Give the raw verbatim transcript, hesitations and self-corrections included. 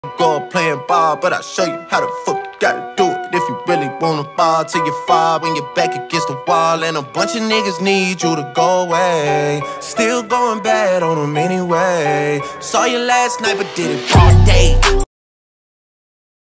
Go up playing ball, but I'll show you how the fuck you gotta do it. If you really wanna ball till you fall when you're back against the wall, and a bunch of niggas need you to go away. Still going bad on them anyway. Saw you last night, but did it all day.